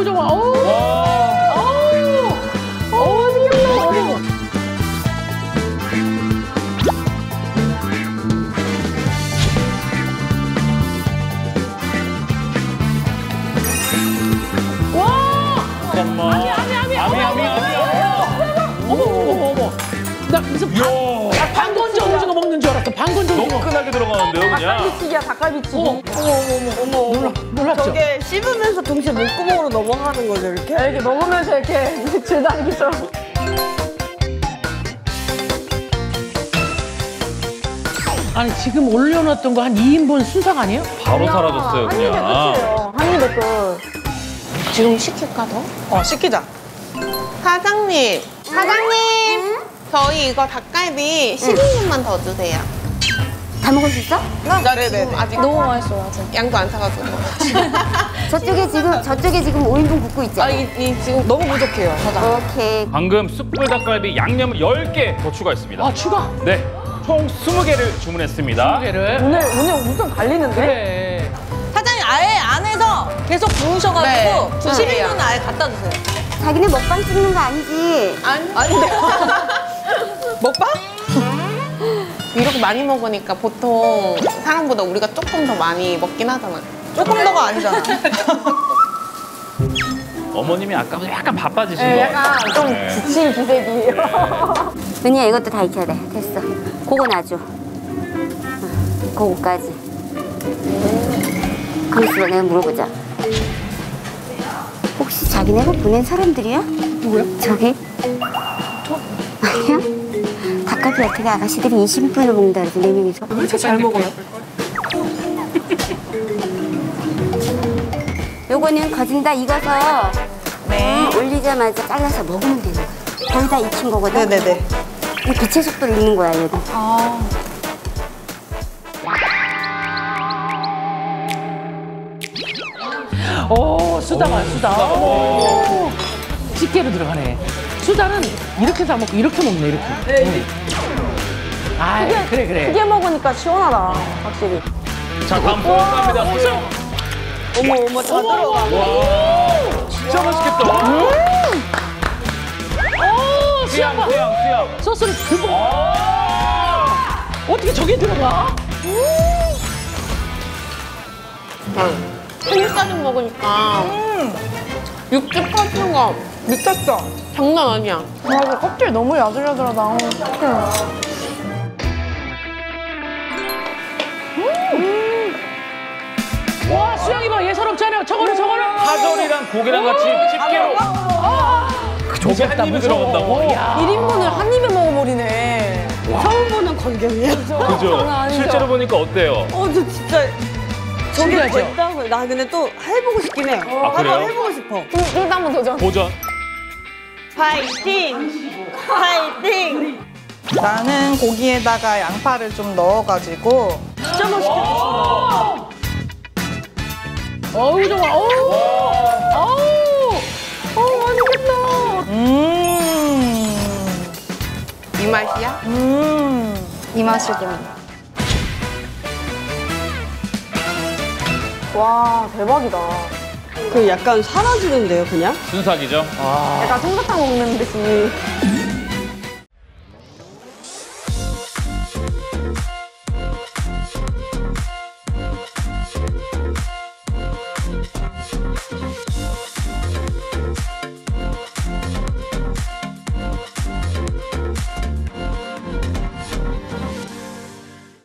좋아. 맛있겠다. 잠깐만. 어머. 나 무슨 방건조 오징어 먹는 줄 알았어. 방건조 오징어. 너무 흔하게 들어가는데요, 그냥. 닭갈비튀기야, 닭갈비튀기. 어머. 놀랐죠? 저게 씹으면서 동시에 목구멍으로 넘어가는 거죠, 이렇게? 이렇게 먹으면서 이렇게 줄다리기처럼. 아니 지금 올려놨던 거 한 2인분 순삭 아니에요? 바로 사라졌어요, 그냥. 한 입에 끝이에요. 한 입에 끝. 지금 시킬까 더? 시키자. 사장님, 저희 이거 닭갈비 12분만 더 주세요. 다 먹을 수 있어? 네네. 아직 너무 맛있어요, 아직. 양도 안 사가지고. 저쪽에 지금 5인분 굽고 있죠? 이 지금 너무 부족해요. 오케이. 방금 숯불 닭갈비 양념을 10개 더 추가했습니다. 추가. 네, 총 20개를 주문했습니다. 20개를. 오늘 엄청 달리는데? 그래. 사장님 아예 안에서 계속 구우셔가지고 네, 12분은 아예 갖다 주세요. 자기네 먹방 찍는 거 아니지? 아닌데. 먹방? 이렇게 많이 먹으니까 보통 사람보다 우리가 조금 더 많이 먹긴 하잖아. 조금 더가 아니잖아. 어머님이 아까부터 약간 바빠지신 거 같아요. 약간 좀 지친 기색이에요. 은희야, 이것도 다 익혀야 돼. 됐어. 그거 놔줘. 그거까지. 강수로 내가 물어보자. 혹시 자기네가 보낸 사람들이야? 누구야? 저기? 아니야? 닭갈비 어떻게 아가씨들이 20분을 먹는다 그러지, 4명이서. 왜 이렇게 잘 먹어요? 요거는 거진다 익어서 올리자마자 잘라서 먹으면 되는 거야. 거의 다 익힌 거거든? 네네네. 이 빛의 속도를 읽는 거야, 얘도. 수다가 수다. 집게로 들어가네. 수다는 이렇게 다 먹고 이렇게 먹네, 이렇게. 네. 아, 그래. 크게 먹으니까 시원하다, 확실히. 자, 다음 소금 갑니다. 소금. 어머, 다 들어가. 와, 진짜 맛있겠다. 수양. 소스를 듬뿍. 어떻게 저게 들어가? 한입까지 먹으니까 육즙 터지가 미쳤어. 장난 아니야. 맞아, 껍질 너무 야들야들하다. 와, 수양이 봐, 예사롭지 않아요. 저거는. 파절이랑 고기랑 같이 집게로. 저게 한 입에 들어간다고? 야. 1인분을 한 입에 먹어버리네. 처음 보는 광경이야. 그죠? 실제로 보니까 어때요? 저 진짜 저게 신기하죠? 있다고. 나 근데 또 해보고 싶긴 해. 아, 그래요? 한번 해보고 싶어. 일단 한번 도전. 도전. 파이팅! 나는 고기에다가 양파를 좀 넣어가지고 진짜 맛있겠다. 어우, 좋아. 맛있겠다. 이 맛이야? 이 맛일 때문에. 와, 대박이다. 그 약간 사라지는데요, 그냥? 순삭이죠? 약간 솜사탕 먹는 듯이.